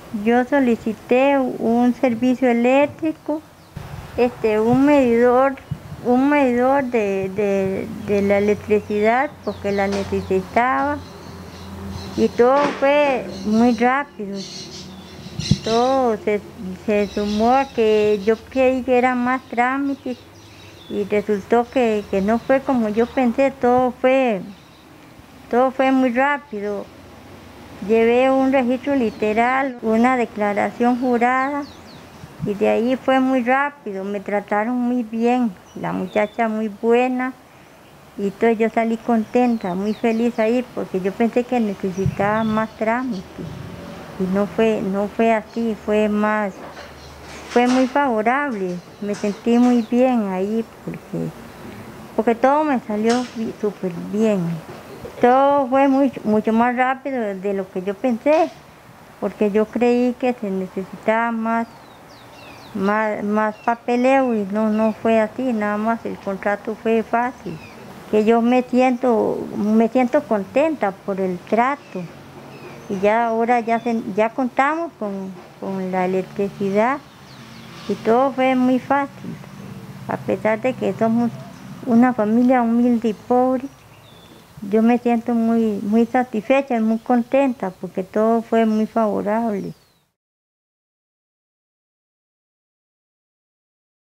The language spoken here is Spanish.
Yo solicité un servicio eléctrico, un medidor de la electricidad porque la necesitaba y todo fue muy rápido. Todo se sumó a que yo creí que eran más trámites y resultó que no fue como yo pensé, todo fue muy rápido. Llevé un registro literal, una declaración jurada y de ahí fue muy rápido, me trataron muy bien, la muchacha muy buena y entonces yo salí contenta, muy feliz ahí porque yo pensé que necesitaba más trámites y no fue así, fue muy favorable, me sentí muy bien ahí porque todo me salió súper bien. Todo fue mucho más rápido de lo que yo pensé, porque yo creí que se necesitaba más papeleo y no fue así, nada más el contrato fue fácil. Que yo me siento contenta por el trato y ya ahora ya contamos con la electricidad y todo fue muy fácil, a pesar de que somos una familia humilde y pobre. Yo me siento muy satisfecha y muy contenta porque todo fue muy favorable.